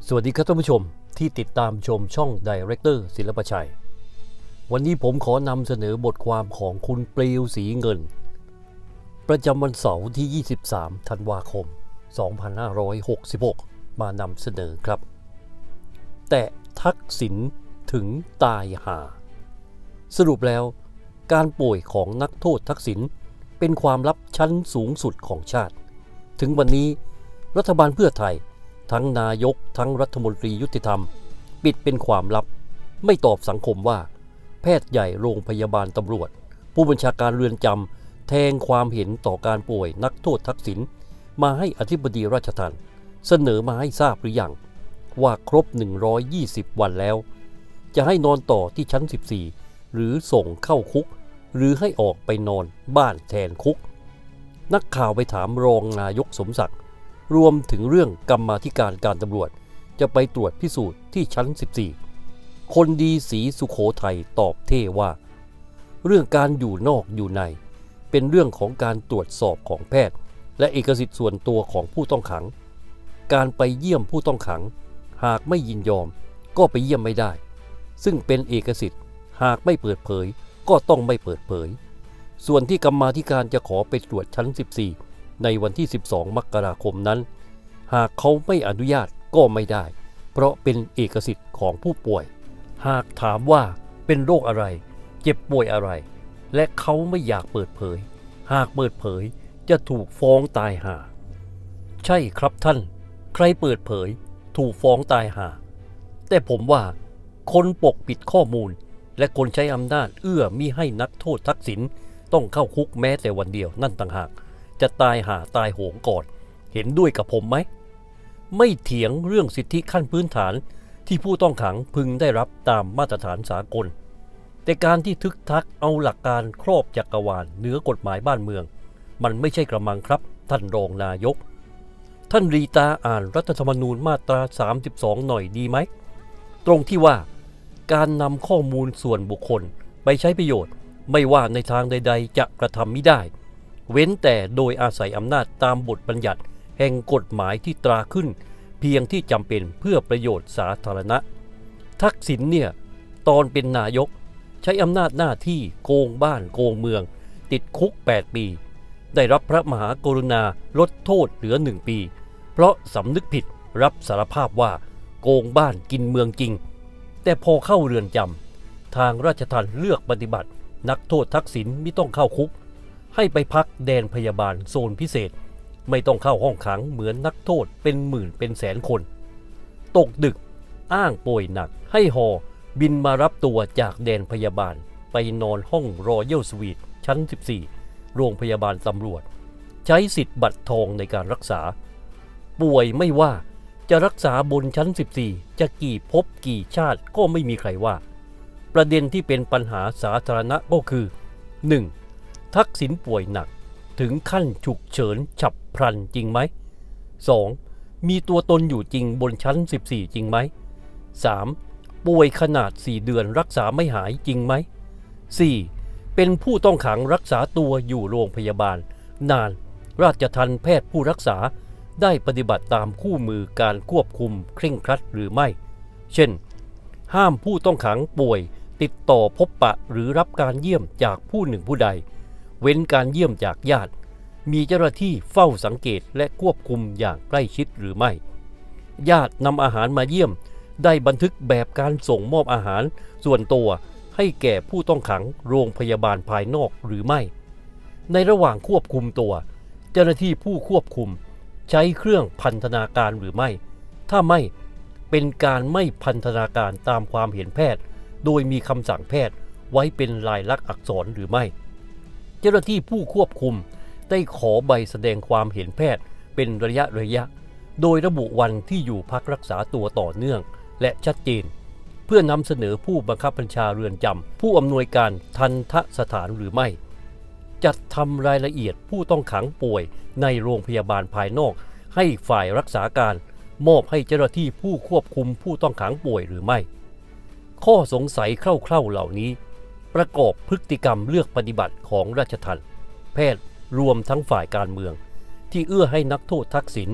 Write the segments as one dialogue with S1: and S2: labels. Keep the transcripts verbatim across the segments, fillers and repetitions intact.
S1: สวัสดีครับท่านผู้ชมที่ติดตามชมช่อง Director ศิลปชัยวันนี้ผมขอนำเสนอบทความของคุณปลิวศรีเงินประจำวันเสาร์ที่ยี่สิบสามธันวาคมสองพันห้าร้อยหกสิบหกมานำเสนอครับแต่ทักษิณถึงตายห่าสรุปแล้วการป่วยของนักโทษทักษิณเป็นความลับชั้นสูงสุดของชาติถึงวันนี้รัฐบาลเพื่อไทยทั้งนายกทั้งรัฐมนตรียุติธรรมปิดเป็นความลับไม่ตอบสังคมว่าแพทย์ใหญ่โรงพยาบาลตำรวจผู้บัญชาการเรือนจำแทงความเห็นต่อการป่วยนักโทษทักษิณมาให้อธิบดีราชทัณฑ์เสนอมาให้ทราบหรือยังว่าครบหนึ่งร้อยยี่สิบวันแล้วจะให้นอนต่อที่ชั้นสิบสี่หรือส่งเข้าคุกหรือให้ออกไปนอนบ้านแทนคุกนักข่าวไปถามรองนายกสมศักดิ์รวมถึงเรื่องกรรมาธิการการตำรวจจะไปตรวจพิสูจน์ที่ชั้นสิบสี่คนดีศรีสุโขทัยตอบเท่ว่าเรื่องการอยู่นอกอยู่ในเป็นเรื่องของการตรวจสอบของแพทย์และเอกสิทธิ์ส่วนตัวของผู้ต้องขังการไปเยี่ยมผู้ต้องขังหากไม่ยินยอมก็ไปเยี่ยมไม่ได้ซึ่งเป็นเอกสิทธิ์หากไม่เปิดเผยก็ต้องไม่เปิดเผยส่วนที่กรรมาธิการจะขอไปตรวจชั้นสิบสี่ในวันที่สิบสองมกราคมนั้นหากเขาไม่อนุญาตก็ไม่ได้เพราะเป็นเอกสิทธิ์ของผู้ป่วยหากถามว่าเป็นโรคอะไรเจ็บป่วยอะไรและเขาไม่อยากเปิดเผยหากเปิดเผยจะถูกฟ้องตายห่าใช่ครับท่านใครเปิดเผยถูกฟ้องตายห่าแต่ผมว่าคนปกปิดข้อมูลและคนใช้อำนาจเอื้อมิให้นักโทษทักษิณต้องเข้าคุกแม้แต่วันเดียวนั่นต่างหากจะตายห่าตายโหงก่อนเห็นด้วยกับผมไหมไม่เถียงเรื่องสิทธิขั้นพื้นฐานที่ผู้ต้องขังพึงได้รับตามมาตรฐานสากลแต่การที่ทึกทักเอาหลักการครอบจักรวาลเหนือกฎหมายบ้านเมืองมันไม่ใช่กระมังครับท่านรองนายกท่านรีตาอ่านรัฐธรรมนูญมาตราสามสิบสองหน่อยดีไหมตรงที่ว่าการนำข้อมูลส่วนบุคคลไปใช้ประโยชน์ไม่ว่าในทางใดๆจะกระทำมิได้เว้นแต่โดยอาศัยอำนาจตามบทบัญญัติแห่งกฎหมายที่ตราขึ้นเพียงที่จำเป็นเพื่อประโยชน์สาธารณะทักษิณเนี่ยตอนเป็นนายกใช้อำนาจหน้าที่โกงบ้านโกงเมืองติดคุกแปดปีได้รับพระมหากรุณาลดโทษเหลือหนึ่งปีเพราะสำนึกผิดรับสารภาพว่าโกงบ้านกินเมืองจริงแต่พอเข้าเรือนจำทางราชทัณฑ์เลือกปฏิบัตินักโทษทักษิณไม่ต้องเข้าคุกให้ไปพักแดนพยาบาลโซนพิเศษไม่ต้องเข้าห้องขังเหมือนนักโทษเป็นหมื่นเป็นแสนคนตกดึกอ้างป่วยหนักให้ฮอบินมารับตัวจากแดนพยาบาลไปนอนห้องรอยัลสวีทชั้นสิบสี่โรงพยาบาลตำรวจใช้สิทธิ์บัตรทองในการรักษาป่วยไม่ว่าจะรักษาบนชั้นสิบสี่จะกี่ภพกี่ชาติก็ไม่มีใครว่าประเด็นที่เป็นปัญหาสาธารณะก็คือ หนึ่ง. ทักษิณป่วยหนักถึงขั้นฉุกเฉินฉับพลันจริงไหม สอง. มีตัวตนอยู่จริงบนชั้นสิบสี่จริงไหม สาม. ป่วยขนาดสี่เดือนรักษาไม่หายจริงไหม สี่. เป็นผู้ต้องขังรักษาตัวอยู่โรงพยาบาลนานราชทัณฑ์แพทย์ผู้รักษาได้ปฏิบัติตามคู่มือการควบคุมเคร่งครัดหรือไม่เช่นห้ามผู้ต้องขังป่วยติดต่อพบปะหรือรับการเยี่ยมจากผู้หนึ่งผู้ใดเว้นการเยี่ยมจากญาติมีเจ้าหน้าที่เฝ้าสังเกตและควบคุมอย่างใกล้ชิดหรือไม่ญาตินำอาหารมาเยี่ยมได้บันทึกแบบการส่งมอบอาหารส่วนตัวให้แก่ผู้ต้องขังโรงพยาบาลภายนอกหรือไม่ในระหว่างควบคุมตัวเจ้าหน้าที่ผู้ควบคุมใช้เครื่องพันธนาการหรือไม่ถ้าไม่เป็นการไม่พันธนาการตามความเห็นแพทย์โดยมีคำสั่งแพทย์ไว้เป็นลายลักษณ์อักษรหรือไม่เจ้าหน้าที่ผู้ควบคุมได้ขอใบแสดงความเห็นแพทย์เป็นระยะระยะโดยระบุวันที่อยู่พักรักษาตัวต่อเนื่องและชัดเจนเพื่อนำเสนอผู้บังคับบัญชาเรือนจำผู้อำนวยการทันทสถานหรือไม่จัดทำรายละเอียดผู้ต้องขังป่วยในโรงพยาบาลภายนอกให้ฝ่ายรักษาการมอบให้เจ้าหน้าที่ผู้ควบคุมผู้ต้องขังป่วยหรือไม่ข้อสงสัยคร่าวๆเหล่านี้ประกอบพฤติกรรมเลือกปฏิบัติของราชทัณฑ์แพทย์รวมทั้งฝ่ายการเมืองที่เอื้อให้นักโทษทักษิณ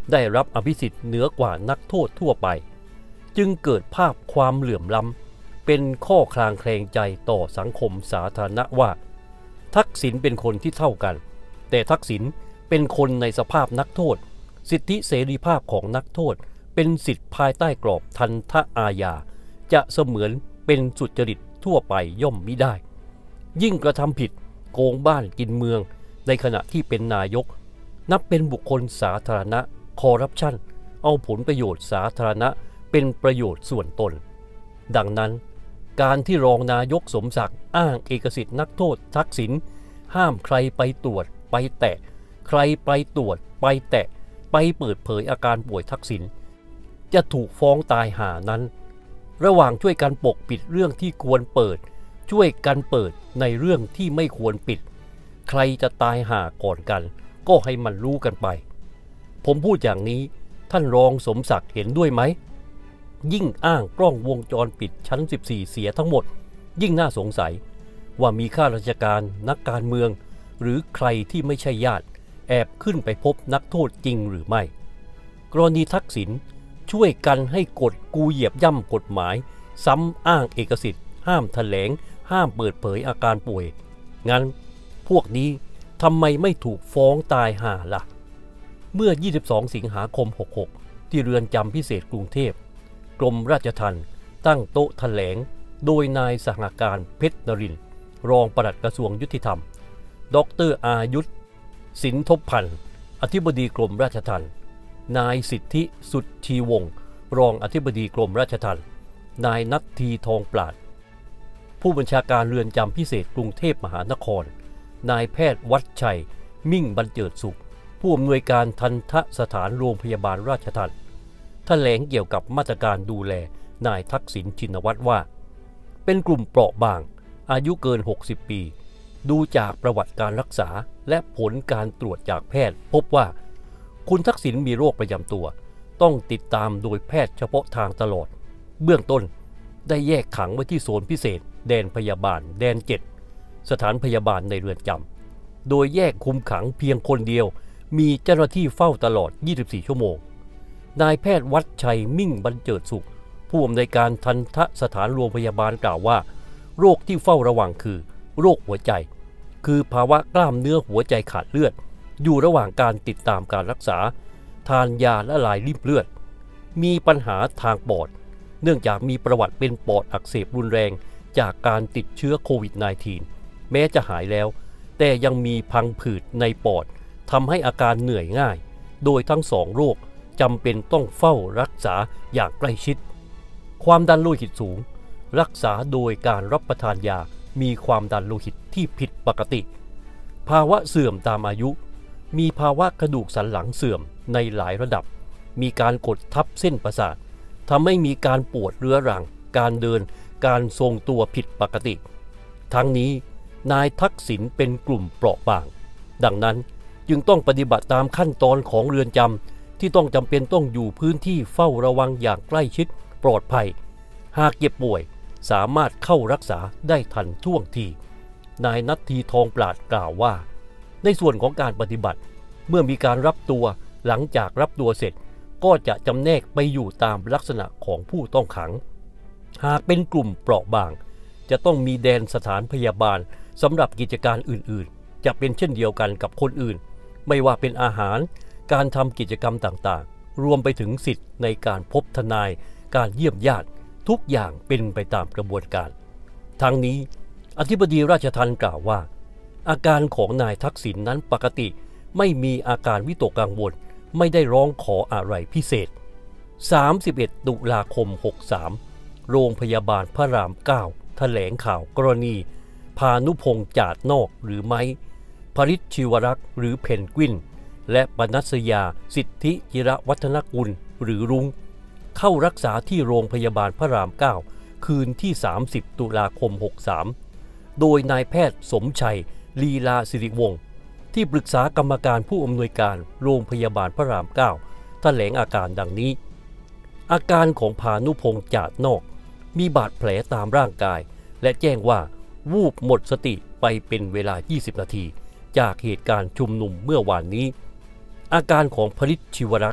S1: ได้รับอภิสิทธิ์เหนือกว่านักโทษทั่วไปจึงเกิดภาพความเหลื่อมล้ำเป็นข้อคลางแคลงใจต่อสังคมสาธารณะว่าทักษิณเป็นคนที่เท่ากันแต่ทักษิณเป็นคนในสภาพนักโทษสิทธิเสรีภาพของนักโทษเป็นสิทธิภายใต้กรอบทันทอาญาจะเสมือนเป็นสุจริตทั่วไปย่อมมิได้ยิ่งกระทำผิดโกงบ้านกินเมืองในขณะที่เป็นนายกนับเป็นบุคคลสาธารณะคอร์รัปชันเอาผลประโยชน์สาธารณะเป็นประโยชน์ส่วนตนดังนั้นการที่รองนายกสมศักดิ์อ้างเอกสิทธินักโทษทักษิณห้ามใครไปตรวจไปแตะใครไปตรวจไปแตะไปเปิดเผยอาการป่วยทักษิณจะถูกฟ้องตายห่านั้นระหว่างช่วยกันปกปิดเรื่องที่ควรเปิดช่วยกันเปิดในเรื่องที่ไม่ควรปิดใครจะตายห่าก่อนกันก็ให้มันรู้กันไปผมพูดอย่างนี้ท่านรองสมศักดิ์เห็นด้วยไหมยิ่งอ้างกล้องวงจรปิดชั้นสิบสี่เสียทั้งหมดยิ่งน่าสงสัยว่ามีข้าราชการนักการเมืองหรือใครที่ไม่ใช่ญาติแอบขึ้นไปพบนักโทษจริงหรือไม่กรณีทักษิณช่วยกันให้กฎกูเหยียบย่ำกฎหมายซ้ำอ้างเอกสิทธิ์ห้ามแถลงห้ามเปิดเผยอาการป่วยงั้นพวกนี้ทำไมไม่ถูกฟ้องตายห่าล่ะเมื่อยี่สิบสองสิงหาคมหกหกที่เรือนจำพิเศษกรุงเทพกรมราชทัณฑ์ตั้งโต๊ะแถลงโดยนายสหการเพชรนรินทร์รองปลัดกระทรวงยุติธรรมดร.อายุธสินทบพันธ์อธิบดีกรมราชทัณฑ์นายสิทธิสุทธีวงศ์รองอธิบดีกรมราชทัณฑ์นายณัฐทีทองปราดผู้บัญชาการเรือนจำพิเศษกรุงเทพมหานครนายแพทย์วัชชัยมิ่งบรรเจิดสุขผู้อำนวยการทันทสถานโรงพยาบาลราชทัณฑ์แถลงเกี่ยวกับมาตรการดูแลนายทักษิณชินวัตรว่าเป็นกลุ่มเปราะบางอายุเกินหกสิบปีดูจากประวัติการรักษาและผลการตรวจจากแพทย์พบว่าคุณทักษิณมีโรคประจำตัวต้องติดตามโดยแพทย์เฉพาะทางตลอดเบื้องต้นได้แยกขังไว้ที่โซนพิเศษแดนพยาบาลแดนเจ็ดสถานพยาบาลในเรือนจำโดยแยกคุมขังเพียงคนเดียวมีเจ้าหน้าที่เฝ้าตลอดยี่สิบสี่ชั่วโมงนายแพทย์วัชชัยมิ่งบรรเจิดสุขผู้อำนวยการทันทสถานโรงพยาบาลกล่าวว่าโรคที่เฝ้าระวังคือโรคหัวใจคือภาวะกล้ามเนื้อหัวใจขาดเลือดอยู่ระหว่างการติดตามการรักษาทานยาละลายริ่มเลือดมีปัญหาทางปอดเนื่องจากมีประวัติเป็นปอดอักเสบรุนแรงจากการติดเชื้อโควิด สิบเก้า แม้จะหายแล้วแต่ยังมีพังผืดในปอดทำให้อาการเหนื่อยง่ายโดยทั้งสองโรคจำเป็นต้องเฝ้ารักษาอย่างใกล้ชิดความดันโลหิตสูงรักษาโดยการรับประทานยามีความดันโลหิตที่ผิดปกติภาวะเสื่อมตามอายุมีภาวะกระดูกสันหลังเสื่อมในหลายระดับมีการกดทับเส้นประสาททำให้มีการปวดเรื้อรังการเดินการทรงตัวผิดปกติทั้งนี้นายทักษิณเป็นกลุ่มเปราะบางดังนั้นจึงต้องปฏิบัติตามขั้นตอนของเรือนจำที่ต้องจำเป็นต้องอยู่พื้นที่เฝ้าระวังอย่างใกล้ชิดปลอดภัยหากเจ็บป่วยสามารถเข้ารักษาได้ทันท่วงทีนายณัฐทีทองปราดกล่าวว่าในส่วนของการปฏิบัติเมื่อมีการรับตัวหลังจากรับตัวเสร็จก็จะจำแนกไปอยู่ตามลักษณะของผู้ต้องขังหากเป็นกลุ่มเปราะบางจะต้องมีแดนสถานพยาบาลสำหรับกิจการอื่นๆจะเป็นเช่นเดียวกันกับคนอื่นไม่ว่าเป็นอาหารการทำกิจกรรมต่างๆรวมไปถึงสิทธิ์ในการพบทนายการเยี่ยมญาติทุกอย่างเป็นไปตามกระบวนการทั้งนี้อธิบดีราชทัณฑ์กล่าวว่าอาการของนายทักษิณ น, นั้นปกติไม่มีอาการวิตกกังวลไม่ได้ร้องขออะไรพิเศษสามสิบเอ็ดตุลาคมหกสามโรงพยาบาลพระรามเก้าแถลงข่าวกรณีพานุพงษ์จาดนอกหรือไม้ภริชชิวรักษ์หรือเพนกวินและปนัสยาสิทธิจิรวัฒนกุลหรือรุ้งเข้ารักษาที่โรงพยาบาลพระรามเก้าคืนที่สามสิบตุลาคมหกสามโดยนายแพทย์สมชัยลีลาสิริวงศ์ที่ปรึกษากรรมการผู้อำนวยการโรงพยาบาลพระรามเก้าแถลงอาการดังนี้อาการของพานุพงษ์จาดนอกมีบาดแผลตามร่างกายและแจ้งว่าวูบหมดสติไปเป็นเวลายี่สิบนาทีจากเหตุการณ์ชุมนุมเมื่อวานนี้อาการของภริชชิวรักษ์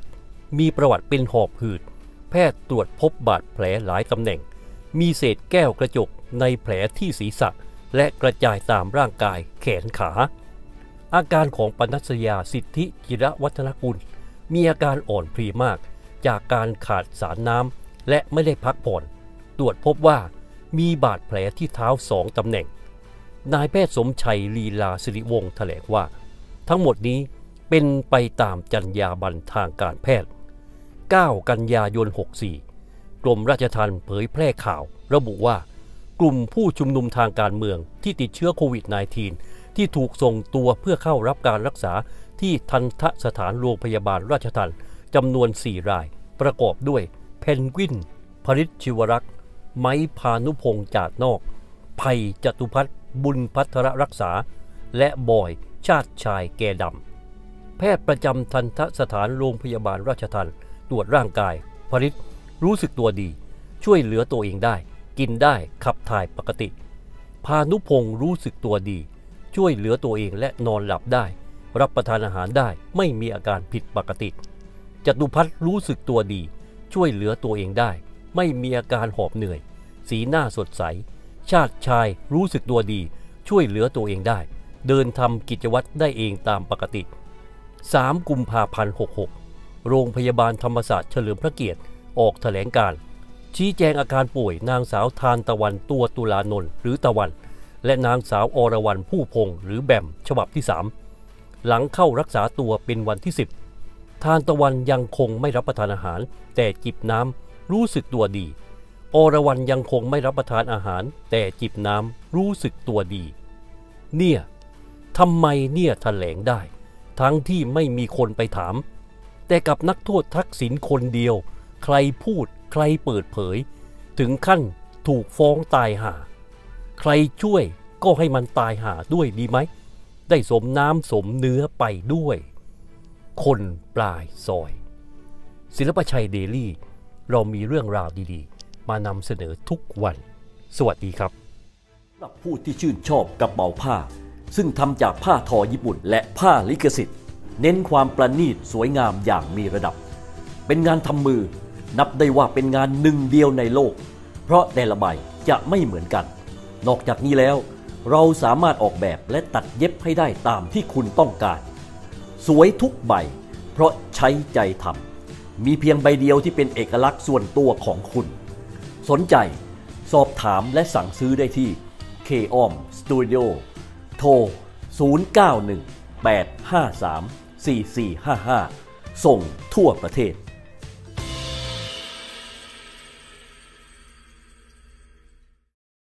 S1: มีประวัติเป็นหอบหืดแพทย์ตรวจพบบาดแผลหลายตำแหน่งมีเศษแก้วกระจกในแผลที่ศีรษะและกระจายตามร่างกายแขนขาอาการของปนัสยาสิทธิจิรวัฒนกุลมีอาการอ่อนเพลียมากจากการขาดสารน้ำและไม่ได้พักผ่อนตรวจพบว่ามีบาดแผลที่เท้าสองตำแหน่งนายแพทย์สมชัยลีลาสิริวงศ์แถลงว่าทั้งหมดนี้เป็นไปตามจรรยาบรรณทางการแพทย์เก้ากันยายนหกสี่กรมราชทัณฑ์เผยแพร่ข่าวระบุว่ากลุ่มผู้ชุมนุมทางการเมืองที่ติดเชื้อโควิด สิบเก้า ที่ถูกส่งตัวเพื่อเข้ารับการรักษาที่ทันตสถานโรงพยาบาลราชทัณฑ์จำนวนสี่รายประกอบด้วยเพนกวินพริชชิวรักษ์ไม้พานุพงษ์จาดนอกไผ่จตุพัฒน์บุญพัทรรักษาและบอยชาติชายแก่ดำแพทย์ประจำทันตสถานโรงพยาบาลราชทัณฑ์ตรวจร่างกายพริชรู้สึกตัวดีช่วยเหลือตัวเองได้กินได้ขับถ่ายปกติพานุพงษ์รู้สึกตัวดีช่วยเหลือตัวเองและนอนหลับได้รับประทานอาหารได้ไม่มีอาการผิดปกติจตุพัฒน์รู้สึกตัวดีช่วยเหลือตัวเองได้ไม่มีอาการหอบเหนื่อยสีหน้าสดใสชาติชายรู้สึกตัวดีช่วยเหลือตัวเองได้เดินทำกิจวัตรได้เองตามปกติสามกุมภาพันธ์หกสิบหกโรงพยาบาลธรรมศาสตร์เฉลิมพระเกียรติออกแถลงการณ์ชี้แจงอาการป่วยนางสาวทานตะวันตัวตุลานนท์หรือตะวันและนางสาวอรวรรณผู้พงษ์หรือแบมฉบับที่สามหลังเข้ารักษาตัวเป็นวันที่สิบทานตะวันยังคงไม่รับประทานอาหารแต่จิบน้ำรู้สึกตัวดีอรวรรณยังคงไม่รับประทานอาหารแต่จิบน้ำรู้สึกตัวดีเนี่ยทำไมเนี่ยแถลงได้ทั้งที่ไม่มีคนไปถามแต่กับนักโทษทักษิณคนเดียวใครพูดใครเปิดเผยถึงขั้นถูกฟ้องตายห่าใครช่วยก็ให้มันตายห่าด้วยดีไหมได้สมน้ำสมเนื้อไปด้วยคนปลายซอยศิลปชัยเดลี่เรามีเรื่องราวดีๆมานำเสนอทุกวันสวัสดีครับสำหรับผู้ที่ชื่นชอบกระเป๋าผ้าซึ่งทำจากผ้าทอญี่ปุ่นและผ้าลิขสิทธิ์เน้นความประณีตสวยงามอย่างมีระดับเป็นงานทำมือนับได้ว่าเป็นงานหนึ่งเดียวในโลกเพราะแต่ละใบจะไม่เหมือนกันนอกจากนี้แล้วเราสามารถออกแบบและตัดเย็บให้ได้ตามที่คุณต้องการสวยทุกใบเพราะใช้ใจทำมีเพียงใบเดียวที่เป็นเอกลักษณ์ส่วนตัวของคุณสนใจสอบถามและสั่งซื้อได้ที่ เค ออม Studio โทร ศูนย์ เก้า หนึ่ง แปด ห้า สาม สี่ สี่ ห้า ห้า ส่งทั่วประเทศ